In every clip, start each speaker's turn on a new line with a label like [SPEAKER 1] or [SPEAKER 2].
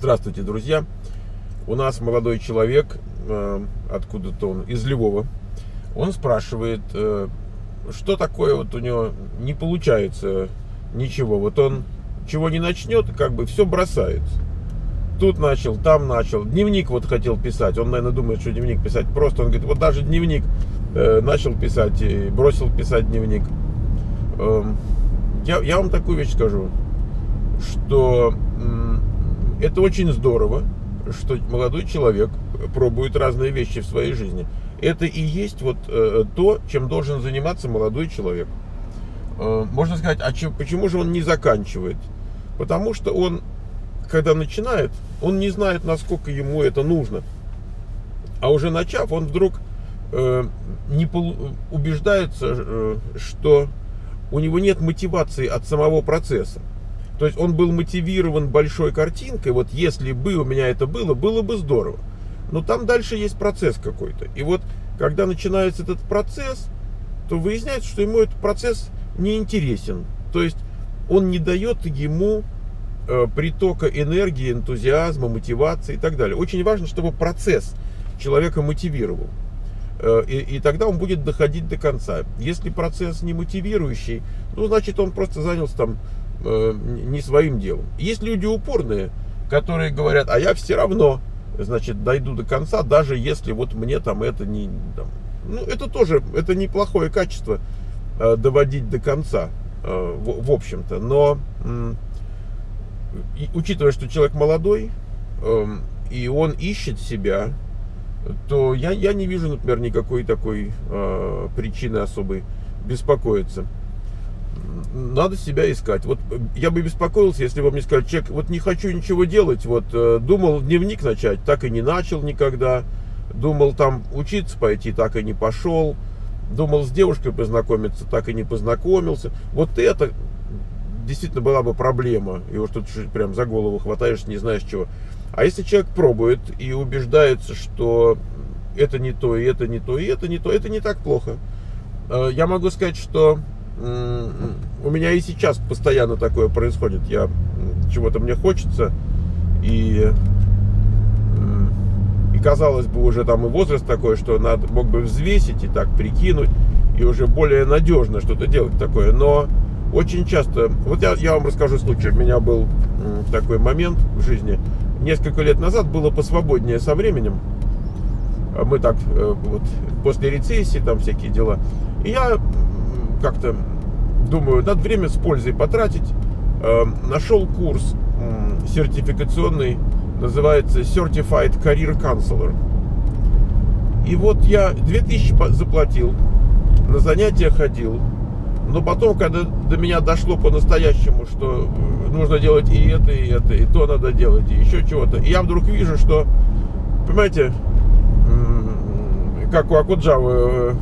[SPEAKER 1] Здравствуйте, друзья! У нас молодой человек, откуда-то он, из Львова. Он спрашивает, что такое вот у него не получается ничего. Вот он чего не начнет, как бы все бросает. Тут начал, там начал. Дневник вот хотел писать. Он, наверное, думает, что дневник писать просто. Он говорит, вот даже дневник начал писать и бросил писать дневник. Я вам такую вещь скажу, что это очень здорово, что молодой человек пробует разные вещи в своей жизни. Это и есть вот то, чем должен заниматься молодой человек. Можно сказать, почему же он не заканчивает? Потому что он, когда начинает, он не знает, насколько ему это нужно. А уже начав, он вдруг убеждается, что у него нет мотивации от самого процесса. То есть он был мотивирован большой картинкой, вот если бы у меня это было бы здорово. Но там дальше есть процесс какой-то. И вот когда начинается этот процесс, то выясняется, что ему этот процесс не интересен. То есть он не дает ему притока энергии, энтузиазма, мотивации и так далее. Очень важно, чтобы процесс человека мотивировал. И тогда он будет доходить до конца. Если процесс не мотивирующий, ну, значит, он просто занялся там не своим делом. Есть люди упорные, которые говорят, а я все равно, значит, дойду до конца, даже если вот мне там это не... Там, ну, это тоже, это неплохое качество, доводить до конца, в общем-то. Но, учитывая, что человек молодой, и он ищет себя, то я не вижу, например, никакой такой причины особой беспокоиться. Надо себя искать. Вот я бы беспокоился, если бы мне сказали, человек, вот не хочу ничего делать, вот думал дневник начать, так и не начал никогда, думал там учиться пойти, так и не пошел, думал с девушкой познакомиться, так и не познакомился. Вот это действительно была бы проблема, и вот тут прям за голову хватаешь, не знаешь чего. А если человек пробует и убеждается, что это не то, и это не то, и это не то, это не так плохо. Я могу сказать, что у меня и сейчас постоянно такое происходит. Чего-то мне хочется, и казалось бы, уже там и возраст такой, что мог бы взвесить и так прикинуть, и уже более надежно что-то делать такое. Но очень часто, вот я вам расскажу случай. У меня был такой момент в жизни. Несколько лет назад было посвободнее со временем. Мы так вот после рецессии, там всякие дела. И я как-то думаю, надо время с пользой потратить. Нашел курс сертификационный, называется Certified Career Counselor. И вот я 2000 заплатил, на занятия ходил. Но потом, когда до меня дошло по-настоящему, что нужно делать и это, и то надо делать, и еще чего-то, и я вдруг вижу, что, понимаете, как у Акуджавы,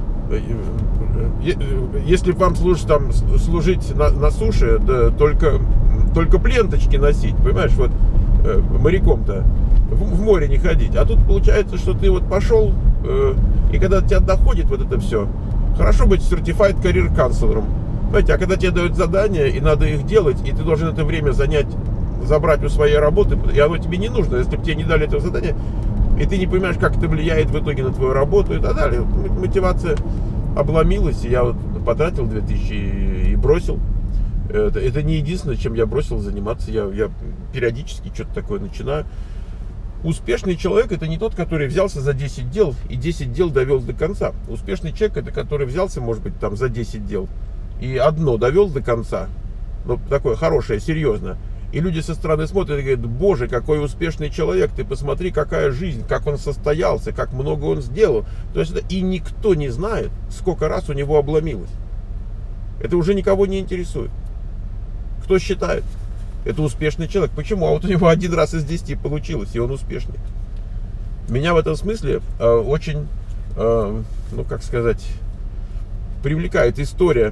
[SPEAKER 1] если вам служить на суше, да, только пленточки носить, понимаешь, вот моряком-то в море не ходить. А тут получается, что ты вот пошел, и когда до тебя доходит вот это все, хорошо быть Certified Career Counselor. Знаете, а когда тебе дают задания, и надо их делать, и ты должен это время забрать у своей работы, и оно тебе не нужно, если бы тебе не дали этого задания, и ты не понимаешь, как это влияет в итоге на твою работу и так далее. Мотивация обломилась, и я вот потратил 2000 и бросил. Это не единственное, чем я бросил заниматься. Я периодически что-то такое начинаю. Успешный человек — это не тот, который взялся за 10 дел и 10 дел довел до конца. Успешный человек — это который взялся, может быть, там за 10 дел и одно довел до конца. Ну, такое хорошее, серьезно. И люди со стороны смотрят и говорят, боже, какой успешный человек, ты посмотри, какая жизнь, как он состоялся, как много он сделал. То есть, и никто не знает, сколько раз у него обломилось. Это уже никого не интересует. Кто считает? Это успешный человек. Почему? А вот у него 1 раз из 10 получилось, и он успешный. Меня в этом смысле очень, ну как сказать, привлекает история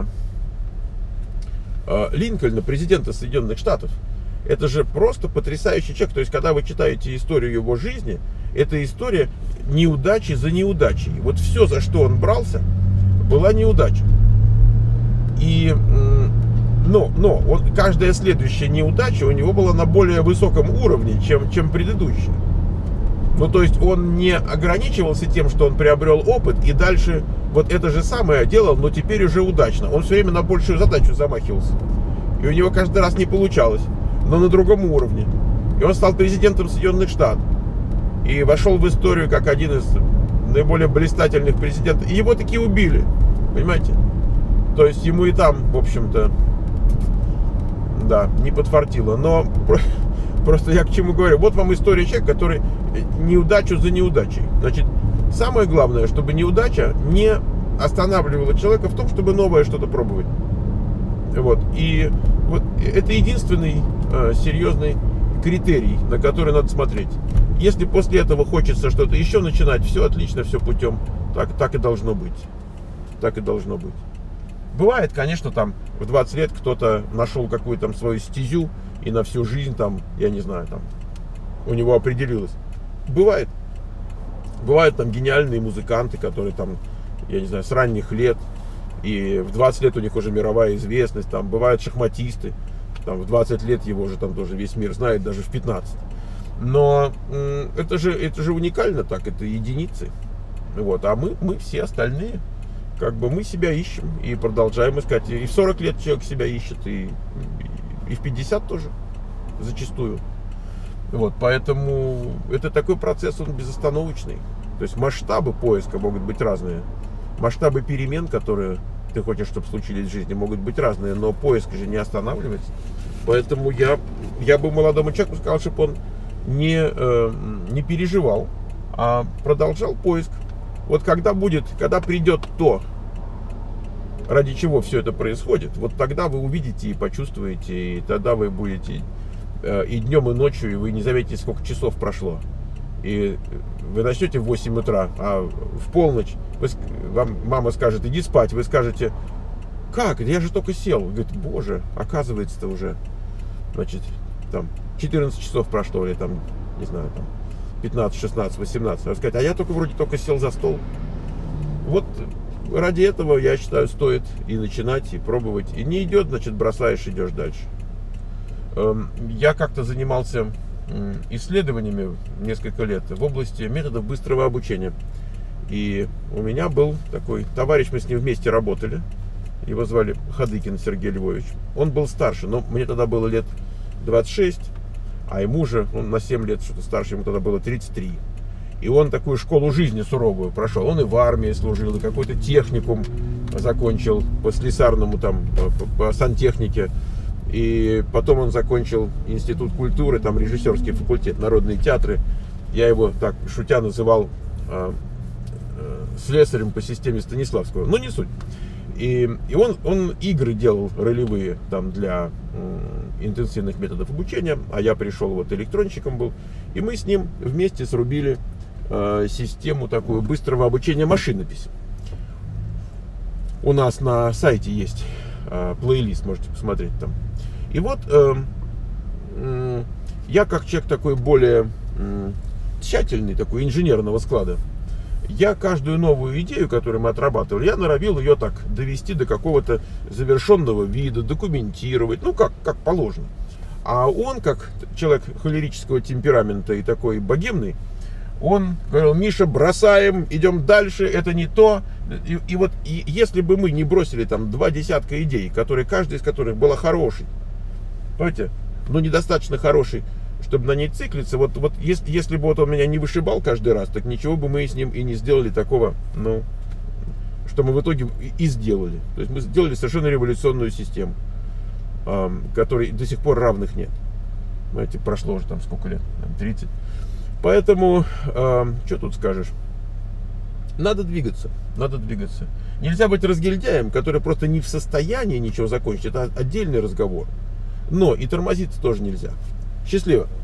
[SPEAKER 1] Линкольна, президента Соединенных Штатов. Это же просто потрясающий человек. То есть, когда вы читаете историю его жизни, это история неудачи за неудачей. Вот все, за что он брался, была неудача. И Но каждая следующая неудача у него была на более высоком уровне, чем предыдущая. Ну, то есть он не ограничивался тем, что он приобрел опыт и дальше вот это же самое делал, но теперь уже удачно. Он все время на большую задачу замахивался. И у него каждый раз не получалось, но на другом уровне. И он стал президентом Соединенных Штатов. И вошел в историю как один из наиболее блистательных президентов. И его таки убили, понимаете? То есть ему и там, в общем-то, да, не подфартило. Но просто я к чему говорю. Вот вам история человека, который неудачу за неудачей. Значит, самое главное, чтобы неудача не останавливала человека в том, чтобы новое что-то пробовать. Вот. И вот это единственный серьезный критерий, на который надо смотреть. Если после этого хочется что-то еще начинать, все отлично, все путем. Так и должно быть. Так и должно быть. Бывает, конечно, там в 20 лет кто-то нашел какую-то там свою стезю и на всю жизнь там, я не знаю, там у него определилось. Бывает. Бывают там гениальные музыканты, которые там, я не знаю, с ранних лет, и в 20 лет у них уже мировая известность. Там бывают шахматисты, там в 20 лет его же там тоже весь мир знает, даже в 15. Но это же уникально так, это единицы. Вот, а мы все остальные, как бы мы себя ищем и продолжаем искать. И в 40 лет человек себя ищет, и в 50 тоже, зачастую. Вот, поэтому это такой процесс, он безостановочный. То есть масштабы поиска могут быть разные. Масштабы перемен, которые ты хочешь, чтобы случились в жизни, могут быть разные, но поиск же не останавливается. Поэтому я бы молодому человеку сказал, чтобы он не переживал, а продолжал поиск. Вот когда придет то, ради чего все это происходит, вот тогда вы увидите и почувствуете, и тогда вы будете и днем, и ночью, и вы не заметите, сколько часов прошло. И вы начнете в 8 утра, а в полночь вам мама скажет: иди спать. Вы скажете: как? Я же только сел. Говорит: боже, оказывается-то уже, значит, там 14 часов прошло, или там, не знаю, там 15, 16, 18. Вы скажете: а я вроде только сел за стол. Вот ради этого, я считаю, стоит и начинать, и пробовать. И не идет, значит, бросаешь, идешь дальше. Я как-то занимался исследованиями несколько лет в области методов быстрого обучения. И у меня был такой товарищ, мы с ним вместе работали. Его звали Хадыкин Сергей Львович. Он был старше, но мне тогда было лет 26, а ему же, он на 7 лет что-то старше, ему тогда было 33. И он такую школу жизни суровую прошел. Он и в армии служил, и какой-то техникум закончил по слесарному, там, по сантехнике. И потом он закончил институт культуры, там режиссерский факультет, народные театры. Я его так шутя называл слесарем по системе Станиславского. Но не суть. И он игры делал ролевые там для интенсивных методов обучения. А я пришел, вот электронщиком был. И мы с ним вместе срубили систему такую быстрого обучения машинописи. У нас на сайте есть плейлист, можете посмотреть там. И вот я, как человек такой более тщательный, такой инженерного склада, я каждую новую идею, которую мы отрабатывали, я норовил ее так довести до какого-то завершенного вида, документировать, ну как положено. А он, как человек холерического темперамента и такой богемный, он говорил: Миша, бросаем, идем дальше, это не то. И вот если бы мы не бросили там 2 десятка идей, каждая из которых была хорошей, понимаете, но недостаточно хорошей, чтобы на ней циклиться, вот если бы вот он меня не вышибал каждый раз, так ничего бы мы с ним и не сделали такого, ну, что мы в итоге и сделали. То есть мы сделали совершенно революционную систему, которой до сих пор равных нет. Знаете, прошло уже там сколько лет, 30. Поэтому, что тут скажешь? Надо двигаться, надо двигаться. Нельзя быть разгильдяем, который просто не в состоянии ничего закончить. Это отдельный разговор. Но и тормозиться тоже нельзя. Счастливо.